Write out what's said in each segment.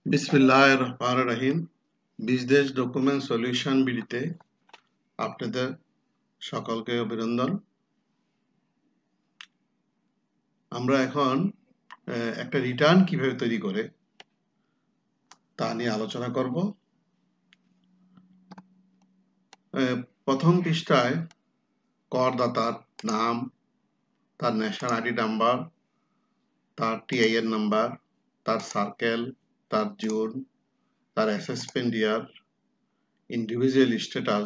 বিসমিল্লাহির রহমানির রহিম। বিজনেস ডকুমেন্ট সলিউশন বিডিতে আপনাদের সকলকে অভিনন্দন। আমরা এখন একটা রিটার্ন কিভাবে তৈরি করে তা নিয়ে আলোচনা করব। প্রথম পৃষ্ঠায় করদাতার নাম, তার ন্যাশনাল আইডি নাম্বার, তার টিআইএন নাম্বার, তার সার্কেল, তার জোন, তার অ্যাসেসমেন্ট ইয়ার, ইন্ডিভিজুয়াল স্ট্যাটাস,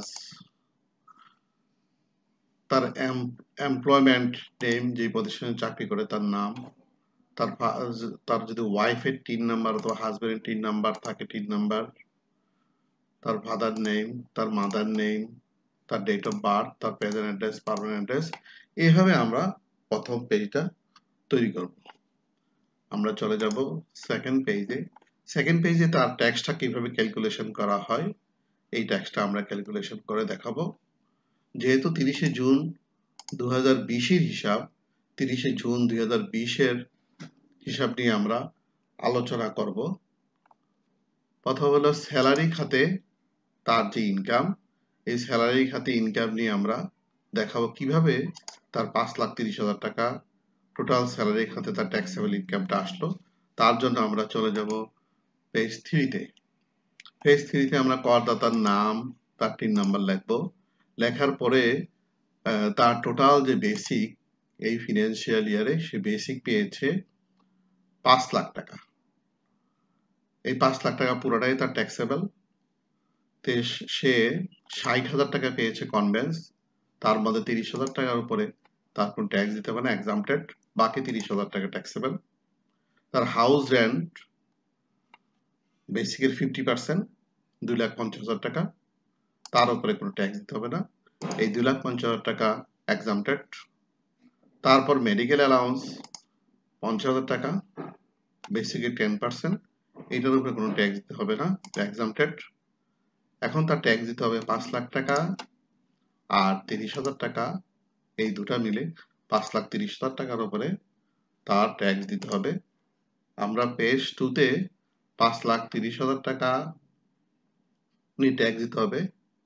তার এমপ্লয়মেন্ট নেম, যে প্রতিষ্ঠানে চাকরি করে তার নাম, তার যদি ওয়াইফের টিন নাম্বার অথবা হাজবেন্ডের টিন নাম্বার থাকে টিন নাম্বার, তার ফাদার নেম, তার মাদার নেম, তার ডেট অফ বার্থ, তার প্রেজেন্ট অ্যাড্রেস, পার্মানেন্ট অ্যাড্রেস। এইভাবে আমরা প্রথম পেজটা তৈরি করব। আমরা চলে যাব সেকেন্ড পেজে। সেকেন্ড পেজে তার ট্যাক্সটা কিভাবে ক্যালকুলেশন করা হয় এই ট্যাক্সটা আমরা ক্যালকুলেশন করে দেখাবো। যেহেতু 30শে জুন 2020-এর হিসাব, 30শে জুন 2020-এর হিসাব নিয়ে আমরা আলোচনা করব। প্রথম হলো স্যালারি খাতে তার যে ইনকাম, এই স্যালারি খাতে ইনকাম নিয়ে আমরা দেখাবো কিভাবে তার 5,30,000 টাকা টোটাল স্যালারি খাতে তার ট্যাক্সেবল ইনকামটা আসলো। তার জন্য আমরা চলে যাব পেজ 3-তে। পেজ 3-তে আমরা করদাতার নাম, তার টিন নাম্বার লিখবো। লেখার পরে তার টোটাল যে বেসিক এই ফিনান্সিয়াল ইয়ারে সে বেসিক পেয়েছে 5 লাখ টাকা। এই 5 লাখ টাকা পুরোটাই তার ট্যাক্সেবল। সে 60,000 টাকা পেয়েছে কনভেন্স, তার মধ্যে 30,000 টাকার উপরে তার কোনো ট্যাক্স দিতে হবে না, এক্সাম্পটেড। বাকি 30,000 টাকা ট্যাক্সেবল। তার হাউস রেন্ট বেসিকের 50%, 2,50,000 টাকা, তার উপরে কোনো ট্যাক্স দিতে হবে না। এই 2,50,000 টাকা এক্সাম্পটেড। তারপর মেডিকেল অ্যালাউন্স 50,000 টাকা, বেসিকের 10%, এইটার উপরে কোনো ট্যাক্স দিতে হবে না, এক্সাম্পটেড। এখন তার ট্যাক্স দিতে হবে 5 লাখ টাকা আর 30,000 টাকা, এই দুটা মিলে 5,30,000 টাকার উপরে তার ট্যাক্স দিতে হবে। আমরা পেজ 2-তে 5,30,000 টাকা উনি ট্যাক্স দিতে হবে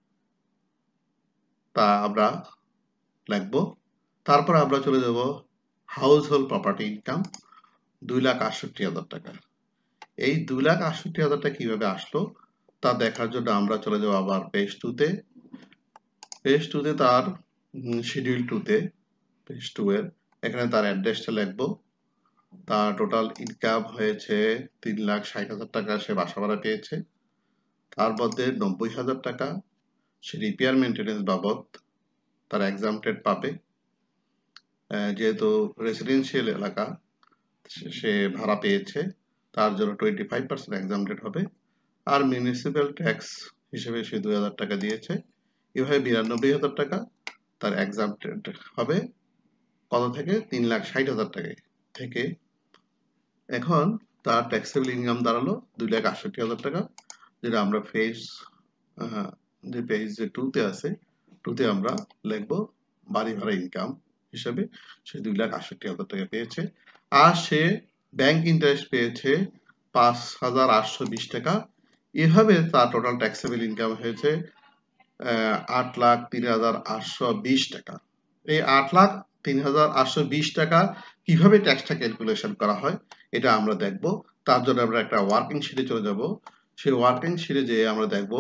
তা আমরা লিখবো। তারপর আমরা চলে যাব হাউস হোল্ড প্রপার্টি ইনকাম 2,68,000 টাকা। এই 2,68,000 টাকা কিভাবে আসলো তা দেখার জন্য আমরা চলে যাব আবার পেজ 2-তে। পেজ 2-তে তার শিডিউল 2-তে, পেজ 2 এর এখানে তার অ্যাড্রেসটা লিখবো। তার টোটাল ইনকাম হয়েছে 3,60,000 টাকা, সে বাসা ভাড়া পেয়েছে। তার মধ্যে 90,000 টাকা সে রিপেয়ার মেনটেন্যান্স বাবদ তার এক্সাম্পটেড পাবে। যেহেতু রেসিডেন্সিয়াল এলাকা সে ভাড়া পেয়েছে, তার জন্য 25% এক্সাম্পটেড হবে। আর মিউনিসিপ্যাল ট্যাক্স হিসেবে সে 2,000 টাকা দিয়েছে। এভাবে 92,000 টাকা তার এক্সাম্পটেড হবে। কত থেকে? 3,60,000 টাকা থেকে। এখন তার ট্যাক্সেবল ইনকাম দাঁড়ালো 2,68,000 টাকা, যেটা আমরা যে পেজ 2-তে আছে 2-তে আমরা লিখবো বাড়ি ভাড়া ইনকাম হিসেবে সে 2,68,000 টাকা পেয়েছে। আর সে ব্যাংক ইন্টারেস্ট পেয়েছে 5,820 টাকা। এভাবে তার টোটাল ট্যাক্সেবল ইনকাম হয়েছে 8,03,820 টাকা। এই 8,03,820 টাকা কিভাবে ট্যাক্সটা ক্যালকুলেশন করা হয় এটা আমরা দেখব। তার জন্য আমরা একটা ওয়ার্কিং শিটে চলে যাব। সেই ওয়ার্কিং শিটে যেয়ে আমরা দেখব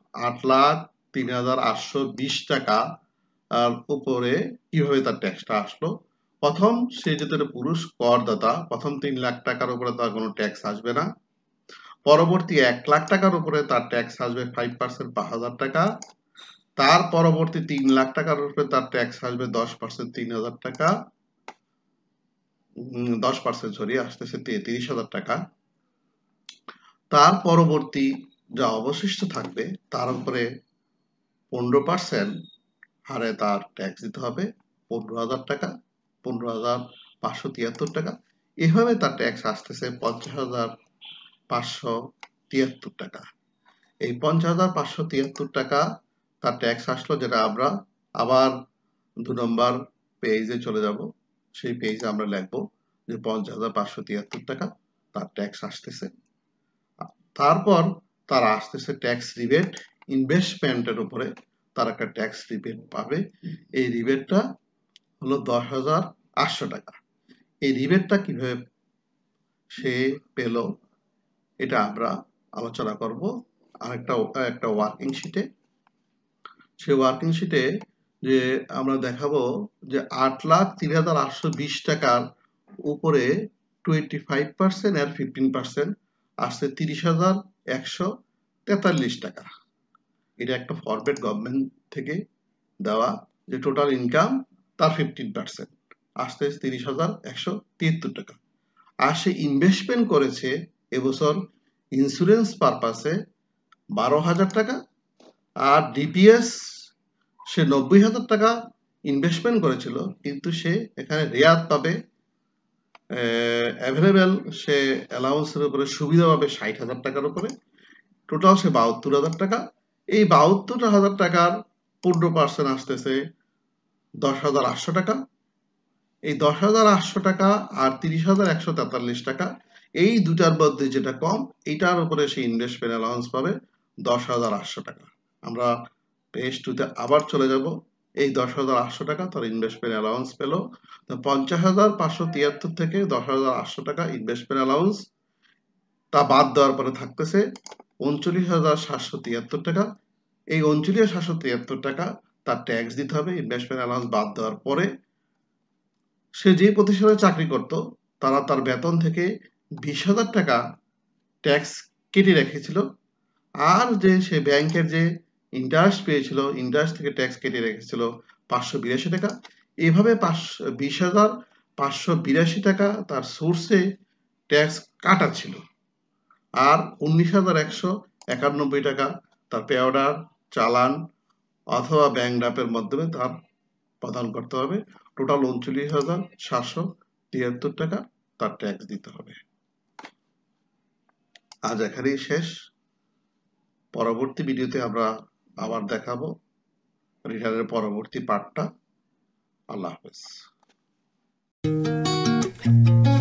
8,03,820 টাকা আর উপরে কিভাবে তার ট্যাক্সটা আসলো। প্রথম সে যেহেতু পুরুষ করদাতা, প্রথম 3 লাখ টাকার উপরে তার কোনো ট্যাক্স আসবে না। পরবর্তী 1 লাখ টাকার উপরে তার ট্যাক্স আসবে 5% বা 1,000 টাকা। তার পরবর্তী 3 লাখ টাকার উপরে তার ট্যাক্স আসবে 10%, 3,000 টাকা। 10% সরি, আসতেছে 30,000 টাকা। তার পরবর্তী যা অবশিষ্ট থাকবে তার উপরে 15% হারে তার ট্যাক্স দিতে হবে 15,000 টাকা, 15,573 টাকা। এভাবে তার ট্যাক্স আসতেছে 50,573 টাকা। এই 50,573 টাকা তার ট্যাক্স আসলো, যেটা আমরা আবার 2 নম্বর পেজে চলে যাব। সেই পেজে আমরা লিখবো যে 50,573 টাকা তার ট্যাক্স আসতেছে। তারপর তার আসতেছে ট্যাক্স রিবেট, ইনভেস্টমেন্টের উপরে তার একটা ট্যাক্স রিবেট পাবে। এই রিবেটটা হলো 10,800 টাকা। এই রিবেটটা কিভাবে সে পেল এটা আমরা আলোচনা করব একটা ওয়ার্কিং শিটে। সে ওয়ার্কিং শিটে যে আমরা দেখাবো যে 8,03,820 টাকার উপরে 25% আর 15% আসছে 30,143 টাকা। এটা একটা ফরম্যাট গভর্নমেন্ট থেকে দেওয়া যে টোটাল ইনকাম তার 15% আসতে 30,173 টাকা। আর সে ইনভেস্টমেন্ট করেছে এবছর ইন্স্যুরেন্স পারপাসে 12,000 টাকা, আর ডিপিএস সে 90,000 টাকা ইনভেস্টমেন্ট করেছিল, কিন্তু সে এখানে রেয়াত পাবে, অ্যাভেলেবেল সে অ্যালাউন্সের উপরে সুবিধা পাবে 60,000 টাকার উপরে। টোটাল সে 72,000 টাকা। এই 72,000 টাকার 15% আসতেছে 10,800 টাকা। এই 10,800 টাকা আর 30,143 টাকা, এই দুটার মধ্যে যেটা কম, এইটার উপরে সে ইনভেস্টমেন্ট অ্যালাউন্স পাবে 10,800 টাকা। আমরা পেজ 2 তে আবার চলে যাব। এই 10,800 টাকা তার ইনভেস্টমেন্ট অ্যালাউন্স পেল। 50,573 থেকে 10,800 টাকা ইনভেস্টমেন্ট অ্যালাউন্স তা বাদ দেওয়ার পরে থাকতেছে 39,773 টাকা। এই 39,773 টাকা তার ট্যাক্স দিতে হবে ইনভেস্টমেন্ট অ্যালাউন্স বাদ দেওয়ার পরে। সে যে প্রতিষ্ঠানে চাকরি করত তারা তার বেতন থেকে 20,000 টাকা ট্যাক্স কেটে রেখেছিল, আর যে সে ব্যাংকের যে ইন্টারেস্ট পেয়েছিল ইন্টারেস্ট থেকে ট্যাক্স কেটে রেখেছিল 582 টাকা। এভাবে 20,582 টাকা তার সোর্সে ট্যাক্স কাটা ছিল, আর 19,191 টাকা তার পে অর্ডার, চালান অথবা ব্যাংক ড্রাফের মাধ্যমে তার প্রদান করতে হবে। টোটাল 39,773 টাকা তার ট্যাক্স দিতে হবে। আজ এখানেই শেষ। পরবর্তী ভিডিওতে আমরা আবার দেখাবো রিটার্নের পরবর্তী পার্টটা। আল্লাহ হাফেজ।